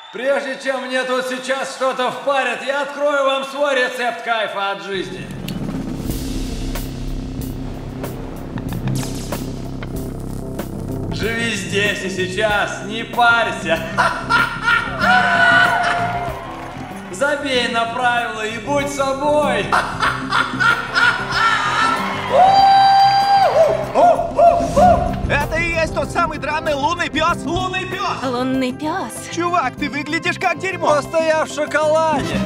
Прежде чем мне тут сейчас что-то впарят, я открою вам свой рецепт кайфа от жизни. Живи здесь и сейчас, не парься. Забей на правила и будь собой. Это и есть тот самый драный лунный пес? Лунный пес! Лунный пес. Чувак, ты выглядишь как дерьмо! Просто я в шоколаде.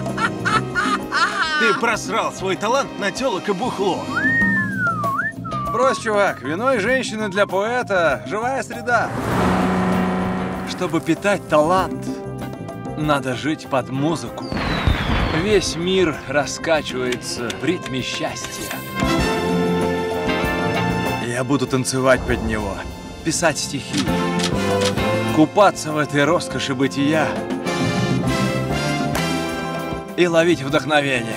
Ты просрал свой талант на тёлок и бухло. Брось, чувак, вино и женщины для поэта – живая среда. Чтобы питать талант, надо жить под музыку. Весь мир раскачивается в ритме счастья. Я буду танцевать под него, писать стихи, купаться в этой роскоши бытия и ловить вдохновение.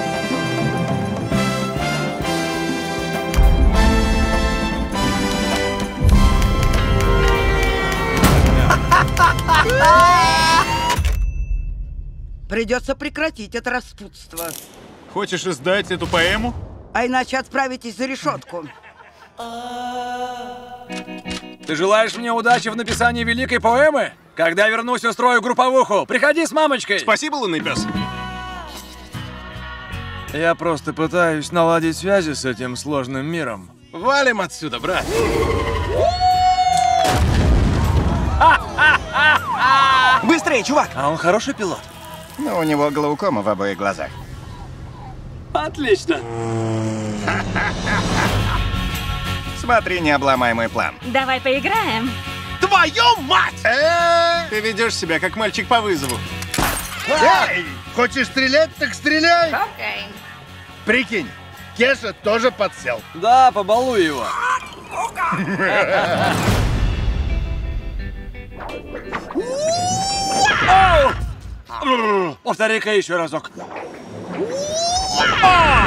Придется прекратить это распутство. Хочешь издать эту поэму? А иначе отправитесь за решетку. Ты желаешь мне удачи в написании великой поэмы? Когда вернусь, устрою групповуху. Приходи с мамочкой. Спасибо, лунный пес. Я просто пытаюсь наладить связи с этим сложным миром. Валим отсюда, брат. Быстрее, чувак! А он хороший пилот? Но у него глаукома в обоих глазах. Отлично. Смотри, не обломай мой план. Давай поиграем. Твою мать! Ты ведешь себя как мальчик по вызову. Эй! Хочешь стрелять, так стреляй! Прикинь, Кеша тоже подсел. Да, побалуй его. Повтори-ка еще разок.